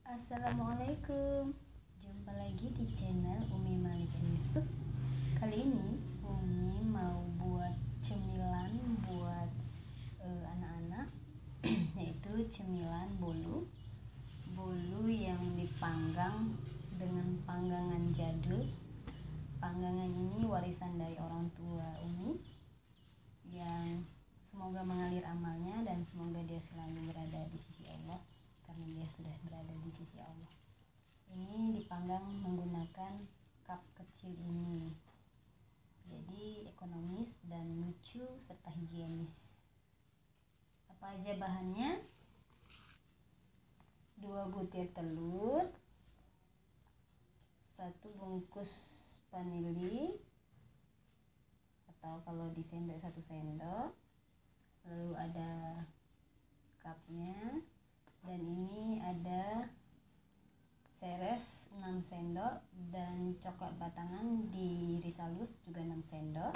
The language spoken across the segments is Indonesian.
Assalamualaikum. Jumpa lagi di channel Umi Malika Yusuf. Kali ini Umi mau buat cemilan buat anak-anak yaitu cemilan bolu. Bolu yang dipanggang dengan panggangan jadul. Panggangan ini warisan dari orang tua Umi yang semoga mengalir amalnya dan semoga dia selalu berada di sisi Allah, karena dia sudah berada di sisi Allah. Ini dipanggang menggunakan cup kecil ini, jadi ekonomis dan lucu serta higienis. Apa aja bahannya? 2 butir telur, 1 bungkus vanili atau kalau di sendok 1 sendok, lalu ada cupnya, dan ini ada seres 6 sendok dan coklat batangan diiris halus juga 6 sendok.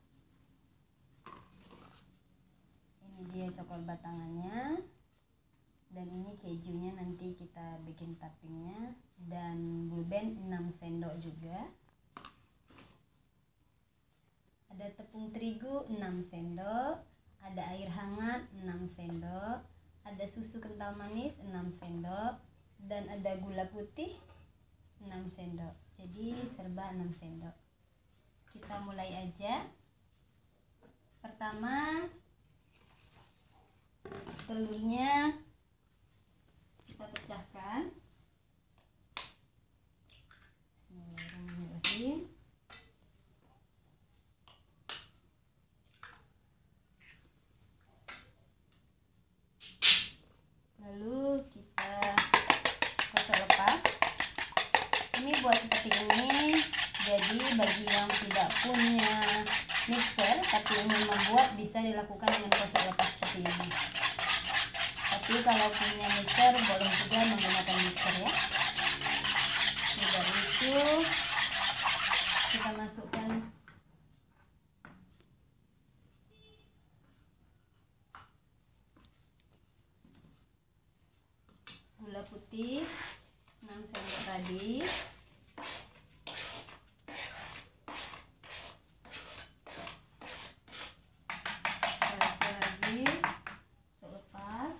Ini dia coklat batangannya, dan ini kejunya nanti kita bikin toppingnya, dan blue band 6 sendok juga. Ada tepung terigu 6 sendok, ada air hangat 6 sendok, ada susu kental manis 6 sendok, dan ada gula putih 6 sendok. Jadi serba 6 sendok. Kita mulai aja. Pertama, telurnya kita pecahkan. Bismillahirrahmanirrahim. Lalu kita kocok lepas. Ini buat seperti ini, jadi bagi yang tidak punya mixer tapi ingin membuat, bisa dilakukan dengan kocok lepas seperti ini. Tapi kalau punya mixer boleh juga menggunakan mixer ya. Dari itu kita masukkan gula putih 6 sendok tadi. Racik lagi, cok lepas.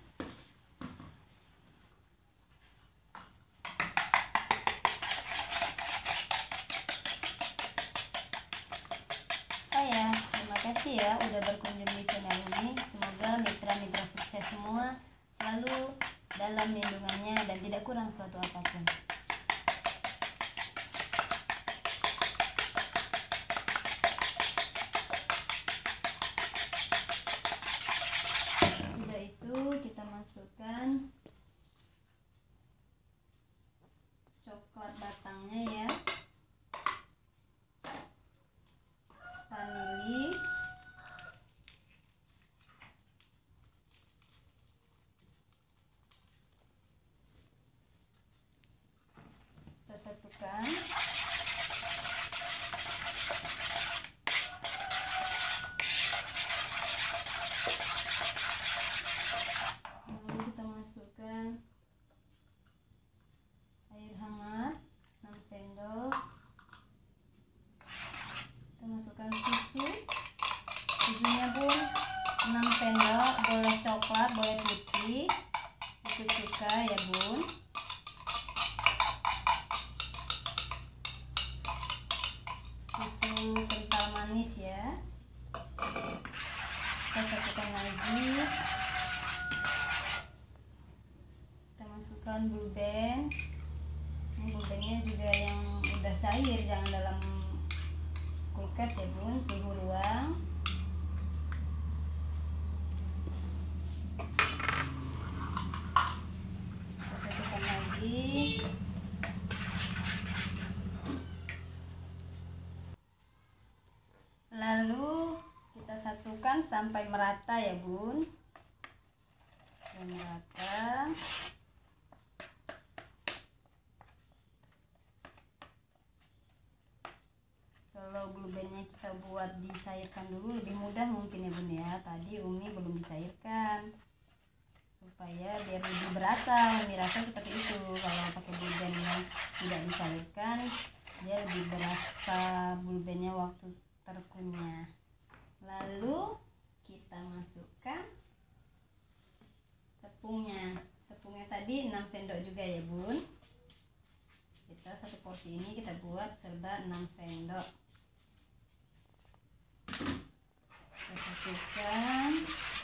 Oh ya, terima kasih ya udah berkunjung di channel ini. Semoga mitra-mitra sukses semua selalu dalam lindungannya dan tidak kurang suatu apapun. Sudah itu kita masukkan coklat batangnya ya, vanili, kita satukan. Lalu kita masukkan air hangat 6 sendok. Kita masukkan susu. Susunya pun 6 sendok, boleh coklat, boleh putih, ikut suka ya bun. Susu kental manis ya. Kita satukan lagi. Kita masukkan blue band. Ini blue bandnya juga yang udah cair, jangan dalam kulkas ya bun, suhu ruang. Kita satukan lagi. Lalu kita satukan sampai merata ya bun, dan merata. Kalau blue bandnya kita buat dicairkan dulu lebih mudah mungkin ya bun ya. Tadi Umi belum dicairkan supaya biar lebih berasa, lebih rasa seperti itu. Kalau pakai bulben yang tidak dicairkan, dia lebih berasa bulbennya waktu terkunyah. Lalu kita masukkan tepungnya. Tepungnya tadi 6 sendok juga ya bun. Kita satu porsi ini kita buat serba 6 sendok. Kita satukan.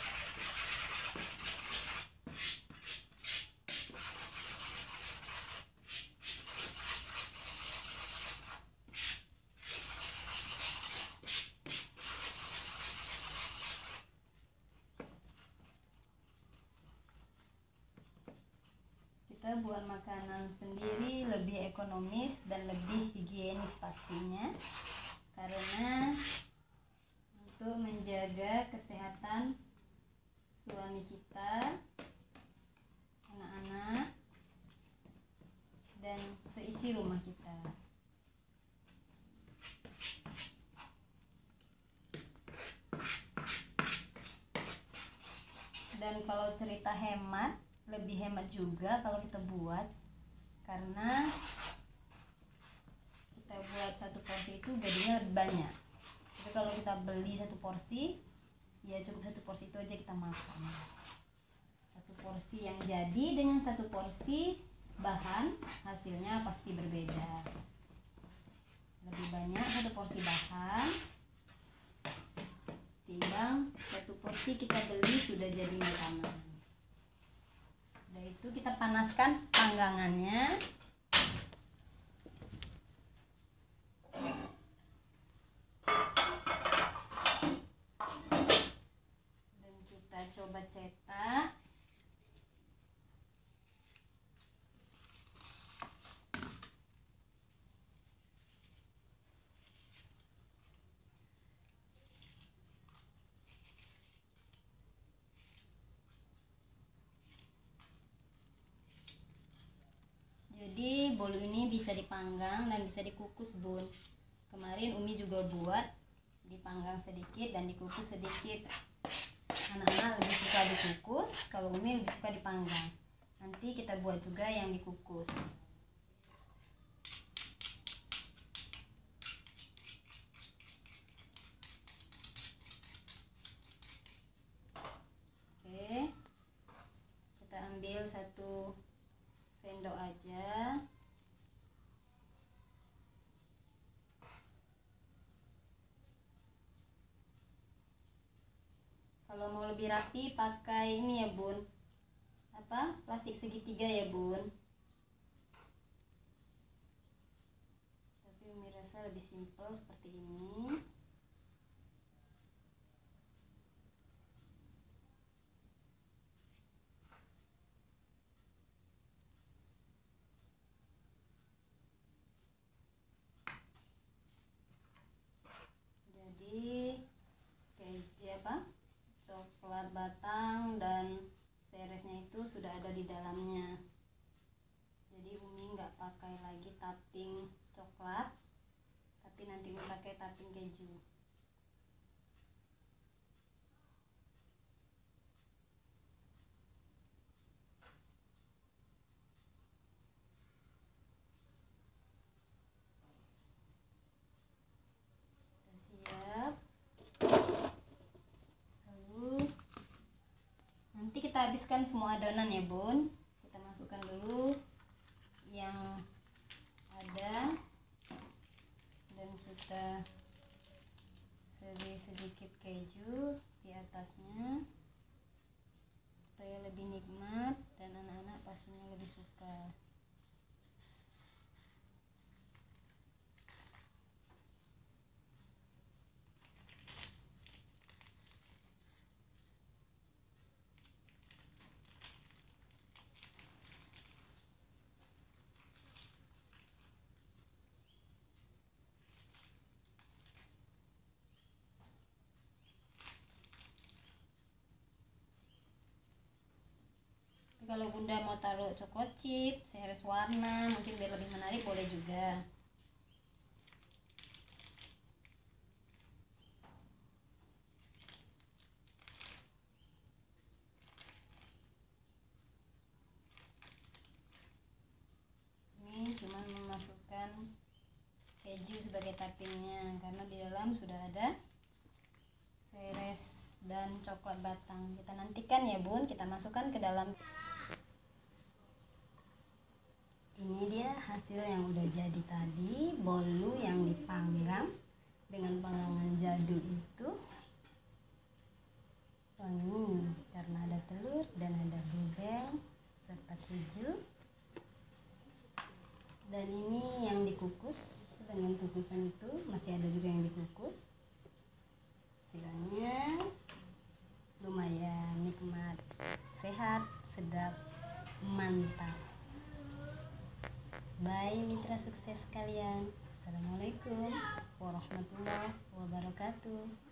Kita buat makanan sendiri lebih ekonomis dan lebih higienis pastinya, karena untuk menjaga kesehatan suami kita, anak-anak, dan seisi rumah kita. Dan kalau cerita hemat, lebih hemat juga kalau kita buat, karena kita buat satu porsi itu jadinya lebih banyak. Tapi kalau kita beli satu porsi, ya cukup satu porsi itu aja kita makan. Satu porsi yang jadi dengan satu porsi bahan, hasilnya pasti berbeda. Lebih banyak satu porsi bahan timbang satu porsi kita beli sudah jadi makanan. Udah itu kita panaskan panggangannya. Dan kita coba cetak. Jadi bolu ini bisa dipanggang dan bisa dikukus bun. Kemarin Umi juga buat, dipanggang sedikit dan dikukus sedikit. Anak-anak lebih suka dikukus, kalau Umi lebih suka dipanggang. Nanti kita buat juga yang dikukus. Oke, kita ambil 1 sendok aja. Kalau mau lebih rapi pakai ini ya bun, plastik segitiga ya bun. Tapi Umi rasa lebih simpel seperti ini. Jadi coklat batang dan seresnya itu sudah ada di dalamnya. Jadi Umi nggak pakai lagi topping coklat, tapi nanti Umi pakai topping keju. Kita habiskan semua adonan ya bun. Kita masukkan dulu yang ada dan kita seri sedikit keju di atasnya supaya lebih nikmat dan anak-anak pastinya lebih suka. Kalau bunda mau taruh coklat chip, seres warna, mungkin biar lebih menarik boleh juga. cuma memasukkan keju sebagai toppingnya karena di dalam sudah ada seres dan coklat batang. Kita nantikan ya bun, kita masukkan ke dalam. Ini dia hasil yang udah jadi tadi, bolu yang dipanggang dengan panggangan jadul itu. Wangi karena ada telur dan ada bubeng serta keju. Dan ini yang dikukus dengan kukusan itu, masih ada juga yang dikukus. Hasilnya lumayan nikmat, sehat, sedap, mantap. Bye mitra sukses kalian. Assalamualaikum warahmatullahi wabarakatuh.